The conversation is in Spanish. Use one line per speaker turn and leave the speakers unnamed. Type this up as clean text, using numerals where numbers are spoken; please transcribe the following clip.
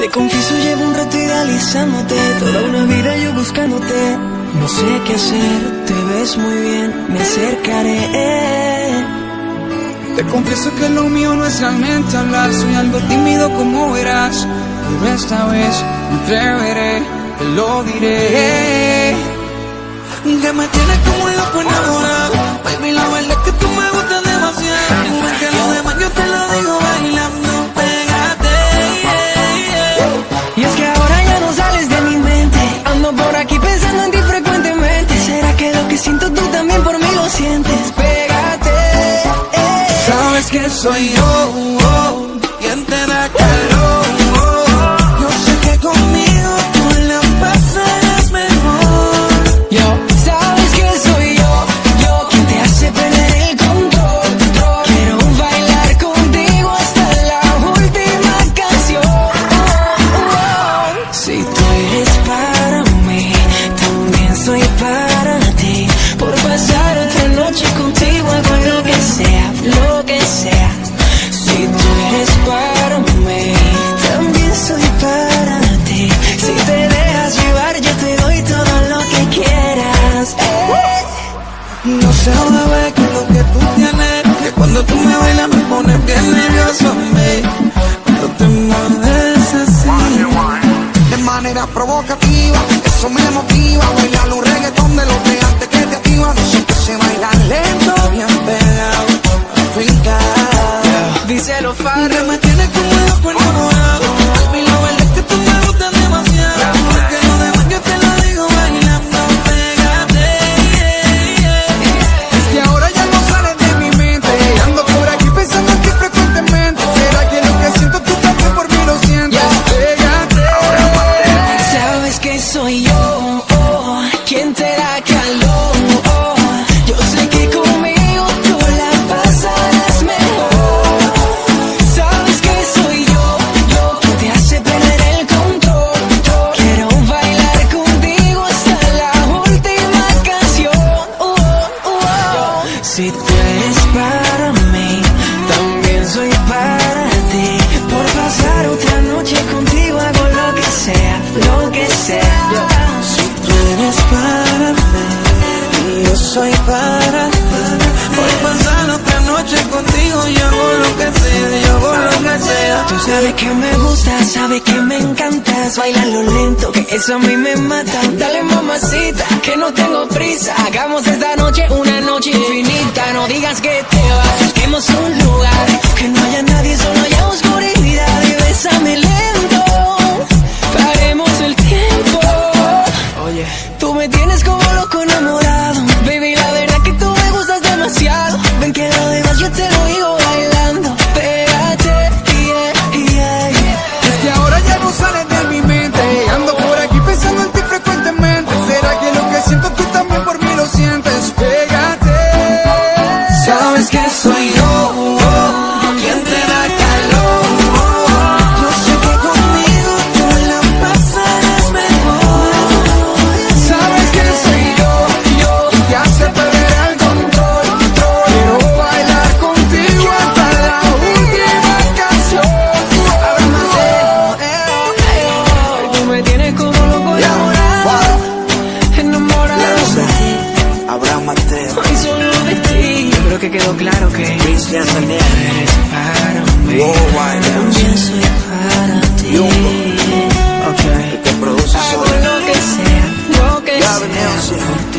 Te confieso, llevo un rato idealizándote, toda una vida yo buscándote. No sé qué hacer, te ves muy bien, me acercaré.
Te confieso que lo mío no es realmente hablar, soy algo tímido como verás. Pero esta vez me atreveré, te lo diré. Que me tienes como un loco enamorado, baby, la verdad es que tú me gustas demasiado. Igual que lo demás yo te lo digo bailando, pégate.
Y es que ahora ya no sales de mi mente, ando por aquí pensando en ti frecuentemente. ¿Será que lo que siento tú también por mí lo sientes? Pégate.
Sabes que soy yo, quien te da calor. Yo sé que conmigo tú la pasarás mejor.
Sabes que soy yo quien te hace perder el control. Quiero bailar contigo hasta la última canción. Si tú eres para mí, también soy para ti. Por pasar otra noche contigo hago lo que sea, lo que sea. Si tú eres para mí, también soy para ti. Si te dejas llevar yo te doy todo lo que quieras.
No sé, bebé, que lo que tú tienes, que cuando tú me bailas me pones bien nervioso, me. Cuando te mueves así, de manera provocativa, eso me motiva. Bailar un reggaetón de los de antes que te activa. No sé que se baila lento, bien pegado, afincado.
Díselo, Farro.
Que me tienes como un loco enamorado, baby, la verdad es que tú me gustas demasiado. Porque lo demás yo te lo digo bailando, pégate. Es que ahora ya no sales de mi mente, ando por aquí pensando en ti frecuentemente. ¿Será que lo que siento tú también por mí lo sientes? Pégate.
Sabes que soy yo, quien te da calor. Yo sé que conmigo tú la pasarás mejor. Sabes que soy yo quien te hace perder el control. Quiero bailar contigo hasta la última canción. Si tú eres para mí, también soy para ti. Por pasar otra noche contigo hago lo que sea, lo que sea.
Si tú eres para mí y yo soy para ti, por pasar otra noche contigo yo hago lo que sea, yo hago lo que sea.
Tú sabes que me gustas, sabes que me encantas. Bailalo lento, que eso a mí me mata. Dale, mamacita, que no tengo prisa. Hagamos esta noche una noche infinita. No digas que te vas, busquemos un lugar que no haya nadie, solo haya oscuridad. Y bésame lento, paremos el tiempo. Oye, tú me tienes como loco enamorado, baby, la verdad que tú me gustas demasiado. Ven que lo demás yo te lo digo bailando, pégate,
Es que ahora ya no sales de mi mente, ando por aquí pensando en ti frecuentemente. ¿Será que lo que siento tú también por mí lo sientes? Pégate. Sabes que soy yo, quien te da calor. Yo sé que conmigo tú la pasarás mejor. Sabes que soy yo, quien te hace perder el control. Quiero bailar contigo hasta la última canción.
tú me tienes como loco enamorado, enamorado.
Abraham Mateo,
Ay, solo de ti. Yo creo que quedó claro que
Cristian Daniel,
eres para mí,
Worldwide
también soy para ti.
Jumbo,
Okay.
el que produce
Hago
solo.
lo que sea, lo que
Gavin
sea.
Nelson.